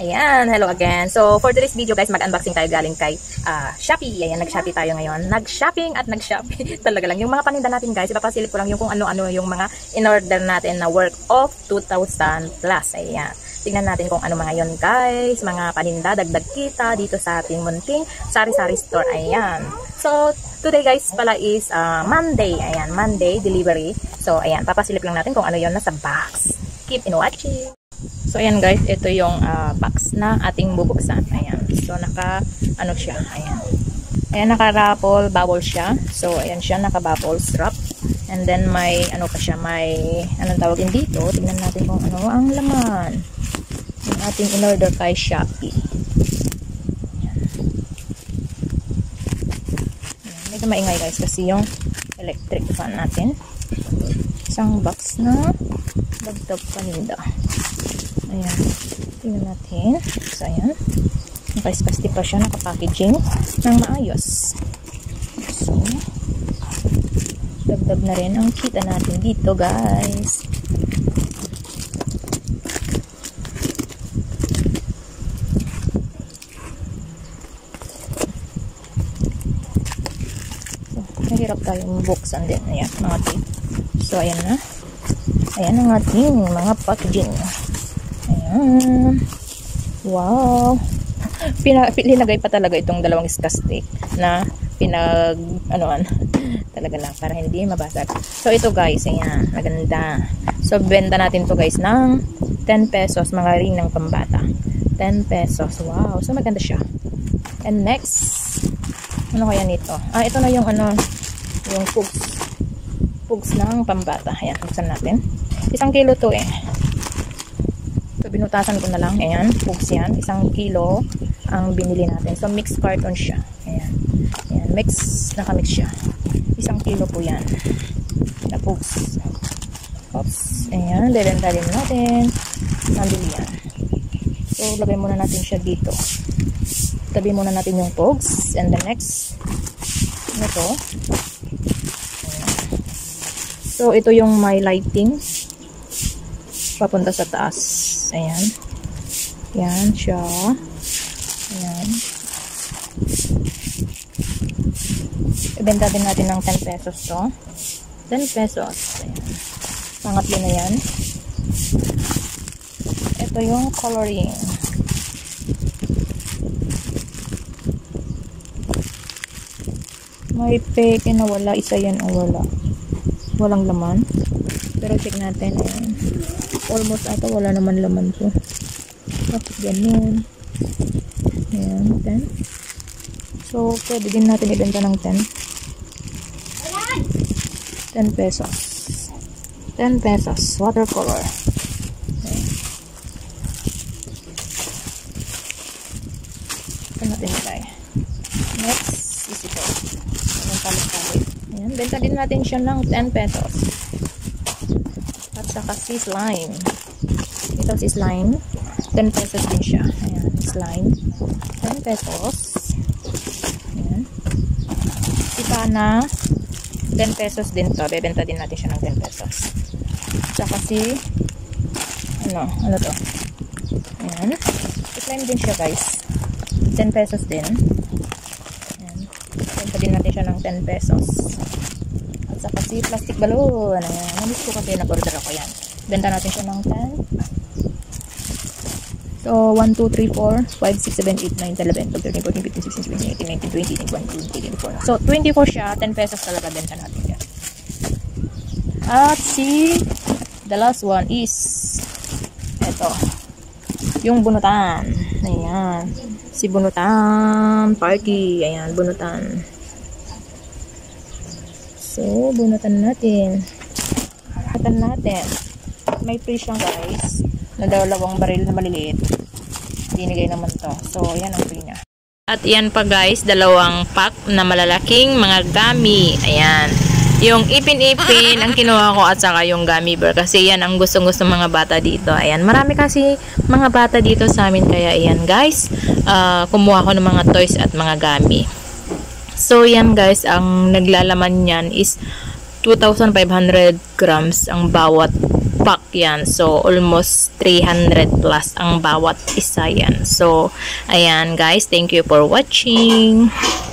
Ayan, hello again. So, for today's video guys, mag-unboxing tayo galing kay Shopee. Ayan, nag-Shopee tayo ngayon. Nag-shopping at nag-Shopee. Talaga lang. Yung mga paninda natin guys, ipapasilip ko lang yung kung ano-ano yung mga in-order natin na worth of 2,000 plus. Ayan. Tingnan natin kung ano mga yon guys. Mga paninda, dagdag kita dito sa ating munting sari-sari store. Ayan. So, today guys pala is Monday. Ayan, Monday delivery. So, ayan, papasilip lang natin kung ano yon nasa box. Keep in watching. So, ayan guys, ito yung box na ating bubuksan. Ayan. So, ano siya. Ayan. Ayan, naka-raffle bubble siya. So, ayan siya, naka-bubble strap. And then, may, ano pa siya, may, anong tawagin dito? Tingnan natin kung ano ang laman. Yung ating in-order kay Shopee. Ayan. Ayan. Medyo maingay guys, kasi yung electric fan natin. Isang box na dagdag paninda. Ayan. Tingnan natin. So, ayan. Naka-spasti pa siya. Naka-packaging ng maayos. So, dagdag na rin ang kita natin dito, guys. So, mahirap tayong buksan din. Ayan, mga tape. So, ayan na. Ayan ang ating mga packaging. Ayan. Wow. Linagay pa talaga itong dalawang skastik na ano talaga lang para hindi mabasag. So, ito guys, ayan. Maganda. So, benta natin to guys ng 10 pesos. Mga ring ng pambata. 10 pesos. Wow. So, maganda siya. And next, ano kaya nito? Ito na yung yung pugs ng pambata. Ayan, buksan natin. 1 kilo to eh. So, binutasan ko na lang. Ayan, pugs yan. 1 kilo ang binili natin. So, mixed carton siya. Ayan. Ayan, nakamix siya. 1 kilo po yan. Na pugs. Oops. Ayan, bebenta din natin. Nabili yan. So, lagay muna natin siya dito. Tabi muna natin yung pugs. And the next, ito. So, ito yung my lighting. Papunta sa taas. Ayan. Ayan siya. Ayan. Ibenta din natin ng 10 pesos to. 10 pesos. Ayan. Pangatlo na yan. Ito yung coloring. May peke na wala. Isa yan ang wala. Walang laman. Pero check natin. Ayan. Almost ata wala naman laman to. Tapos ganun. Ayan, 10. So, pwede din natin ibenta ng 10. 10 pesos. 10 pesos. Watercolor. Ayan. Ito natin nilay. Next is ito. Ayan, palit-palit. Ayan, benta din natin siya ng 10 pesos. At saka si slime. Ito si slime. 10 pesos din siya. Ayan, slime. 10 pesos. Ayan. Si pana, 10 pesos din to. Bebenta din natin siya ng 10 pesos. Saka si, ano to? Ayan. Slime din siya guys. 10 pesos din. Ayan. Bebenta din natin siya ng 10 pesos. At saka si plastic balloon. Ayan. Namiss ko kasi nag-order ako yan. Benta natin siya ng 10. So, 1, 2, 3, 4, 5, 6, 7, 8, 9, 10, 11, 12, 13, 14, 15, 16, 17, 18, 19, 20, 21, 22, 23, 24. So, 24 siya. 10 pesos talaga benta natin yan. At the last one is ito. Yung bunutan. Ayan. Si bunutan party. Ayan, bunutan. So, bunutan natin. Bunutan natin. May free siyang guys. Na dalawang baril na maliliit. Binigay naman to. So, yan ang free niya. At yan pa guys, dalawang pack na malalaking mga gummy. Ayan. Yung ipin-ipin ang kinuha ko at saka yung gummy bear. Kasi yan ang gustong-gusto mga bata dito. Ayan. Marami kasi mga bata dito sa amin. Kaya ayan guys. Kumuha ko ng mga toys at mga gummy. So, yan guys. Ang naglalaman niyan is 2,500 grams ang bawat pack. yan. So, almost 300 plus ang bawat isa yan. So, ayan guys, thank you for watching.